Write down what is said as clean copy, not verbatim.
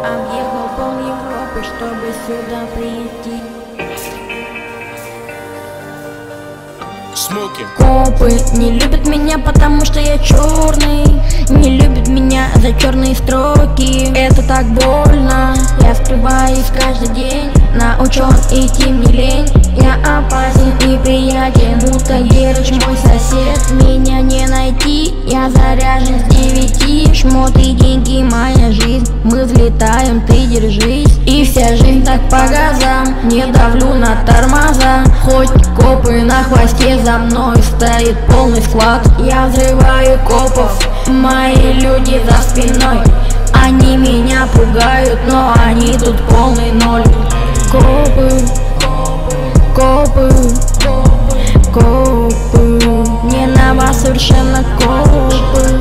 Объехал пол Европы, чтобы сюда прийти. Копы не любят меня, потому что я черный. Не любят меня за черные строки. Это так больно. Я скрываюсь каждый день. На учет идти мне лень. Я опасен и приятен, будто Герыч мой сосед. Меня не найти, я заряжен с 9. Шмоты, деньги, моя жизнь. Мы взлетаем, ты держись. И вся жизнь так по газам. Не давлю на тормоза. Хоть копы на хвосте, за мной стоит полный склад. Я взрываю копов, мои люди за спиной. Они меня пугают, но они тут полный ноль. Копы, копы, копы, не на вас совершенно копы.